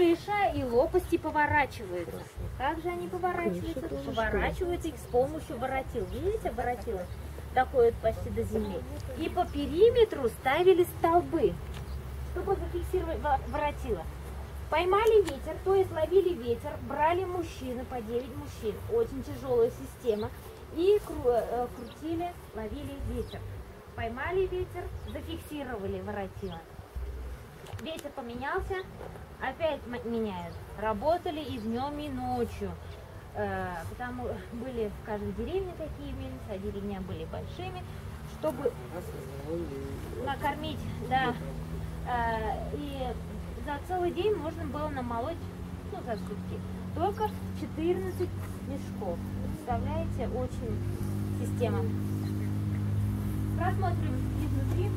крыша и лопасти поворачиваются. Как же они поворачиваются? Поворачиваются их с помощью воротил. Видите, воротила доходят почти до земли. И по периметру ставили столбы, чтобы зафиксировать воротила. Поймали ветер, то есть ловили ветер, брали мужчины, по 9 мужчин. Очень тяжелая система. И крутили, ловили ветер. Поймали ветер, зафиксировали воротила. Ветер поменялся, опять меняют. Работали и днем, и ночью. Потому были в каждой деревне такие мельницы, а деревня были большими, чтобы накормить, да. И за целый день можно было намолоть, ну, за сутки, только 14 мешков. Представляете, очень система. Просмотрим изнутри.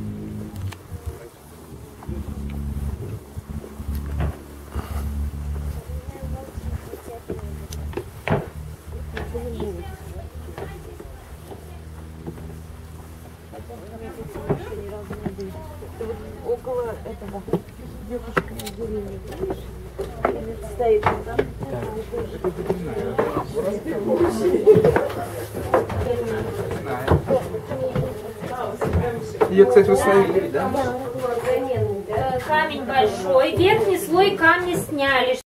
Около этого девушка на деревне, видишь? Стоит там. Ее, кстати, установили, да? Камень большой, верхний слой камня сняли.